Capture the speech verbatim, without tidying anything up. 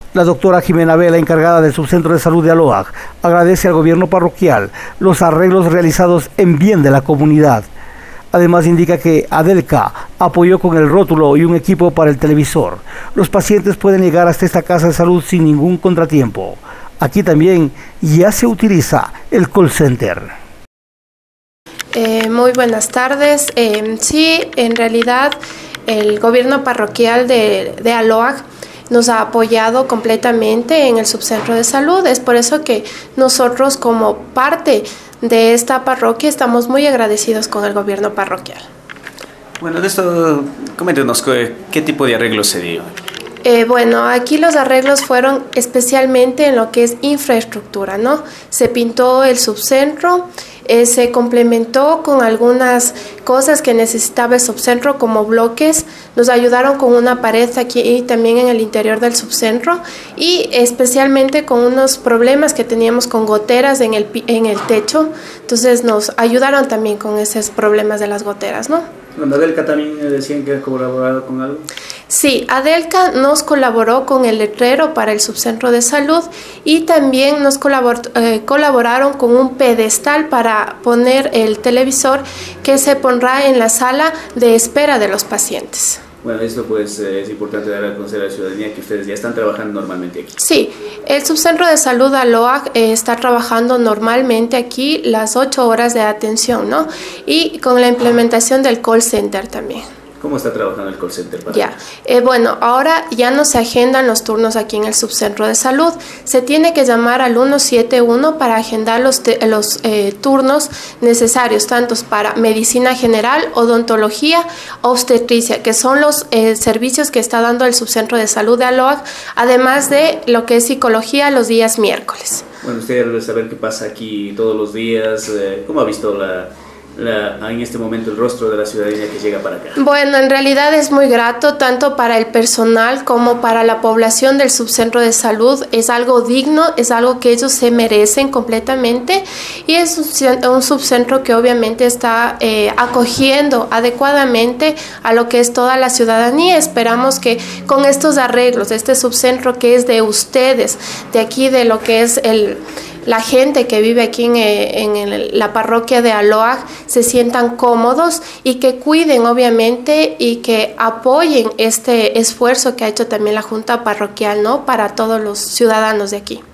La doctora Jimena Vela, encargada del Subcentro de Salud de Aloag, agradece al gobierno parroquial los arreglos realizados en bien de la comunidad. Además indica que Adelca apoyó con el rótulo y un equipo para el televisor. Los pacientes pueden llegar hasta esta casa de salud sin ningún contratiempo. Aquí también ya se utiliza el call center. Eh, muy buenas tardes. Eh, sí, en realidad el gobierno parroquial de, de Aloag nos ha apoyado completamente en el subcentro de salud. Es por eso que nosotros, como parte de esta parroquia, estamos muy agradecidos con el gobierno parroquial. Bueno, de esto, coméntenos qué, qué tipo de arreglos se dio. Eh, bueno, aquí los arreglos fueron especialmente en lo que es infraestructura, ¿no? Se pintó el subcentro, eh, se complementó con algunas cosas que necesitaba el subcentro como bloques, nos ayudaron con una pared aquí y también en el interior del subcentro y especialmente con unos problemas que teníamos con goteras en el, en el techo, entonces nos ayudaron también con esos problemas de las goteras, ¿no? ¿Con Adelca también decían que ha colaborado con algo? Sí, Adelca nos colaboró con el letrero para el subcentro de salud y también nos colabor, eh, colaboraron con un pedestal para poner el televisor que se pondrá en la sala de espera de los pacientes. Bueno, esto pues eh, es importante dar a conocer a la ciudadanía que ustedes ya están trabajando normalmente aquí. Sí, el subcentro de salud Aloag eh, está trabajando normalmente aquí las ocho horas de atención, ¿no? Y con la implementación del call center también. ¿Cómo está trabajando el call center? Para ya, eh, bueno, ahora ya no se agendan los turnos aquí en el subcentro de salud. Se tiene que llamar al ciento setenta y uno para agendar los, te, los eh, turnos necesarios, tanto para medicina general, odontología, obstetricia, que son los eh, servicios que está dando el subcentro de salud de Aloag, además de lo que es psicología los días miércoles. Bueno, usted debe saber qué pasa aquí todos los días. Eh, ¿Cómo ha visto la... La, en este momento el rostro de la ciudadanía que llega para acá? Bueno, en realidad es muy grato tanto para el personal como para la población del subcentro de salud. Es algo digno, es algo que ellos se merecen completamente y es un, un subcentro que obviamente está eh, acogiendo adecuadamente a lo que es toda la ciudadanía. Esperamos que con estos arreglos, este subcentro que es de ustedes, de aquí de lo que es el... la gente que vive aquí en, en, en la parroquia de Aloag se sientan cómodos y que cuiden obviamente y que apoyen este esfuerzo que ha hecho también la Junta Parroquial, ¿no? Para todos los ciudadanos de aquí.